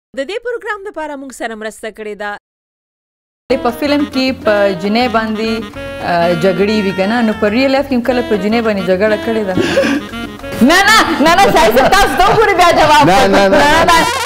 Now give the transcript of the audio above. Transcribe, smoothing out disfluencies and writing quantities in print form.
د دې پروګرام لپاره موږ سره مرسته کړې ده په فلم کې په جنې باندې جګړې وي کنه نو په ریل لایف کې کله په جنې باندې جګړه کړې ده نه صحیح تاسو ته پوری بیا جواب نه